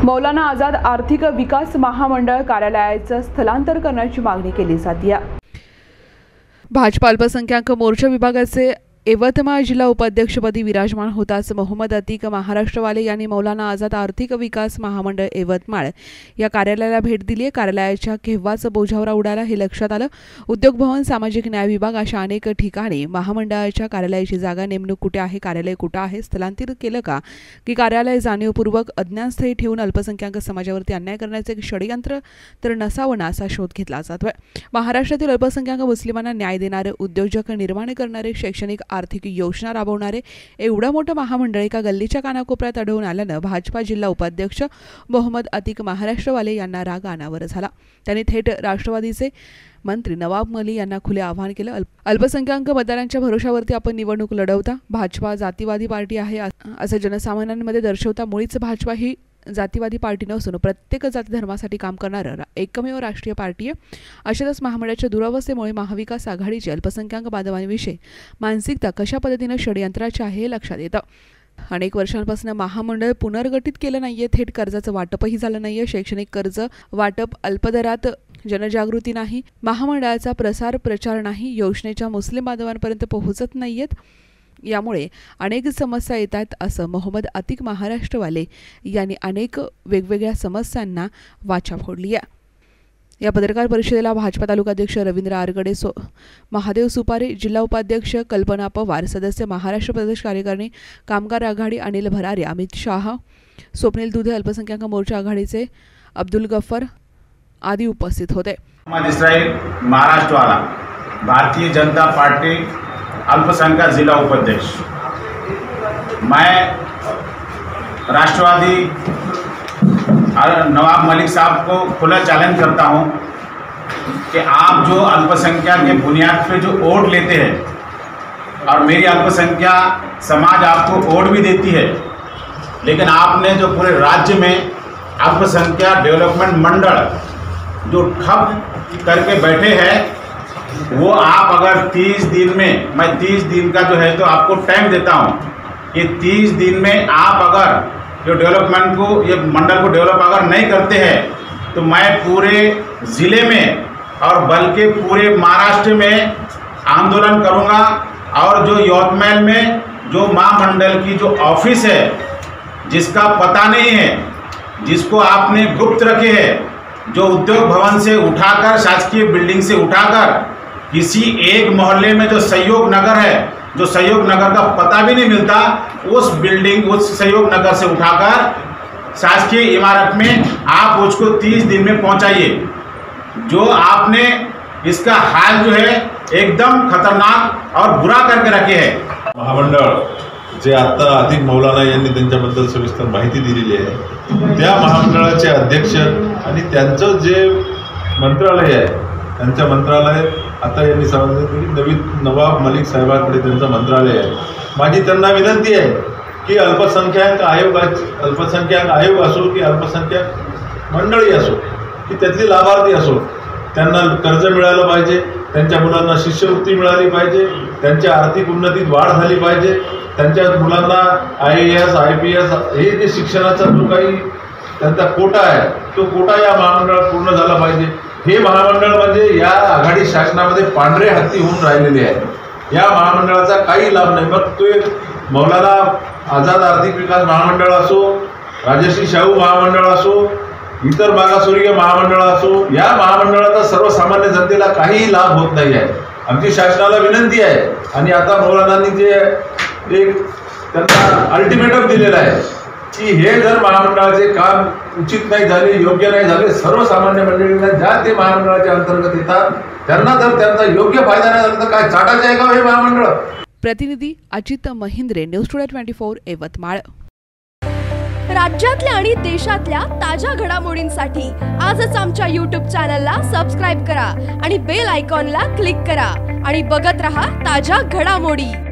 मौलाना आझाद आर्थिक विकास महामंडळ कार्यालयाचं स्थलांतर करण्याची मागणी केली जाते। भाजपा अल्पसंख्याक मोर्चा विभागाचे यवतमाळ जिल्हा उपाध्यक्षपदी विराजमान होताच मोहम्मद अतिक महाराष्ट्रवाले यांनी मौलाना आझाद आर्थिक विकास महामंडळ यवतमाळ या कार्यालयाला भेट दिली। कार्यालयाच्या केव्हाच बोजावर उडाला हे लक्षात आलं। उद्योग भवन, सामाजिक न्याय विभाग अशा अनेक ठिकाणी महामंडळाच्या कार्यालयाची जागा नेमणूक कुठे आहे, कार्यालय कुठे आहे, स्थलांतरित केलं का, की कार्यालय जाणीवपूर्वक अज्ञानस्थळी ठेवून अल्पसंख्याक समाजावरती अन्याय करण्याचे एक षडयंत्र तर नसावं ना असा शोध घेतला जातोय। महाराष्ट्रातील अल्पसंख्याक मुस्लिमांना न्याय देणारे, उद्योजक निर्माण करणारे, शैक्षणिक आर्थिक योजना राबवणारे एवढं मोठं महामंडळ एका गल्लीच्या कानाकोपऱ्यात आढळून आल्यानं भाजपा जिल्हा उपाध्यक्ष मोहम्मद अतिक महाराष्ट्रवाले यांना राग अनावर झाला। त्यांनी थेट राष्ट्रवादीचे मंत्री नवाब मलिक यांना खुले आवाहन केलं। अल्पसंख्याक मतदारांच्या भरोशावरती आपण निवडणूक लढवता, भाजपा जातीवादी पार्टी आहे असं जनसामान्यांमध्ये दर्शवता। मुळीच भाजपा ही जातीवादी पार्टी नसून प्रत्येक जाती धर्मासाठी काम करणारं एकमेव राष्ट्रीय पार्टी आहे। अशातच महामंडळाच्या दुरावस्थेमुळे महाविकास आघाडीची अल्पसंख्याक बांधवांविषयी मानसिकता कशा पद्धतीनं षडयंत्राची आहे हे लक्षात येतं। अनेक वर्षांपासून महामंडळ पुनर्गठित केलं नाहीये, थेट कर्जाचं वाटपही झालं नाहीये, शैक्षणिक कर्ज वाटप अल्पदरात, जनजागृती नाही, महामंडळाचा प्रसार प्रचार नाही, योजनेच्या मुस्लिम बांधवांपर्यंत पोहोचत नाहीयेत। यामुळे अनेक समस्या येतात असं मोहम्मद अतिक महाराष्ट्रवाले यांनी अनेक वेगवेगळ्या समस्यांना वाचा फोडली आहे। या पत्रकार परिषदेला भाजपा तालुकाध्यक्ष रवींद्र आरगडे, महादेव सुपारे, जिल्हा उपाध्यक्ष कल्पना पवार, सदस्य महाराष्ट्र प्रदेश कार्यकारिणी कामगार आघाडी अनिल भरारे, अमित शाह, स्वप्नील दुधे, अल्पसंख्याक मोर्चा आघाडीचे अब्दुल गफ्फर आदी उपस्थित होते। महाराष्ट्रवाला, भारतीय जनता पार्टी अल्पसंख्यक जिला उपाध्यक्ष। मैं राष्ट्रवादी नवाब मलिक साहब को खुला चैलेंज करता हूं कि आप जो अल्पसंख्यक के बुनियाद पे जो वोट लेते हैं और मेरी अल्पसंख्यक समाज आपको वोट भी देती है, लेकिन आपने जो पूरे राज्य में अल्पसंख्यक डेवलपमेंट मंडल जो ठप करके बैठे हैं, वो आप अगर 30 दिन में, मैं 30 दिन का जो है तो आपको टाइम देता हूँ कि 30 दिन में आप अगर जो डेवलपमेंट को, ये मंडल को डेवलप अगर नहीं करते हैं तो मैं पूरे ज़िले में और बल्कि पूरे महाराष्ट्र में आंदोलन करूँगा। और जो यवतमाल में जो महामंडल की जो ऑफिस है, जिसका पता नहीं है, जिसको आपने गुप्त रखे है, जो उद्योग भवन से उठाकर, शासकीय बिल्डिंग से उठाकर किसी एक मोहल्ले में जो सहयोग नगर है, जो सहयोग नगर का पता भी नहीं मिलता, उस बिल्डिंग, उस सहयोग नगर से उठाकर शासकीय इमारत में आप उसको 30 दिन में पहुंचाइए। जो आपने इसका हाल जो है एकदम खतरनाक और बुरा करके रखे है। महामंडळ जे आता अधिक मौलाना यांनी त्यांच्याबद्दल सविस्तर माहिती दिलेली आहे, त्या महामंडळाचे अध्यक्ष आणि त्यांचं जे मंत्रालय आहे, त्यांच्या मंत्रालयात आता यांनी सांगितलं की नवाब मलिक साहेबांकडे त्यांचं मंत्रालय आहे। माझी त्यांना विनंती आहे की अल्पसंख्याक आयोग असो की अल्पसंख्याक मंडळी असो की त्यातली लाभार्थी असो, त्यांना कर्ज मिळालं पाहिजे, त्यांच्या मुलांना शिष्यवृत्ती मिळाली पाहिजे, त्यांच्या आर्थिक उन्नतीत वाढ झाली पाहिजे, त्यांच्या मुलांना IAS IPS हे जे शिक्षणाचा जो काही त्यांचा कोटा आहे, तो कोटा या महामंडळात पूर्ण झाला पाहिजे। हे महामंडळ म्हणजे या आघाडी शासनामध्ये पांढरे हत्ती होऊन राहिलेले आहे। या महामंडळाचा काही लाभ नाही। मग तो एक मौलाना आझाद आर्थिक विकास महामंडळ असो, राजश्री शाहू महामंडळ असो, इतर मागासवर्गीय महामंडळ असो, या महामंडळाचा सर्वसामान्य जनतेला काहीही लाभ होत नाही आहे। आमची शासनाला विनंती आहे आणि आता मौलानांनी जे एक त्यांना अल्टिमेटम दिलेला आहे की हे जर महामंडळाचे काम उचित नाही झाले, योग्य नाही झाले, सर्वसामान्य मंडळींना ज्या ते महामंडळाच्या अंतर्गत येतात त्यांना जर त्यांचा योग्य फायदा नाही झाला तर काय चाटायचं आहे का हे महामंडळ? प्रतिनिधी अजित महिंद्रे, न्यूज टुडे 24 यवतमाळ। राज्यातल्या आणि देशातल्या ताज्या घडामोडींसाठी आजच आमच्या YouTube चॅनलला सबस्क्राइब करा आणि बेल आयकॉनला क्लिक करा आणि बघत रहा ताज्या घडामोडी।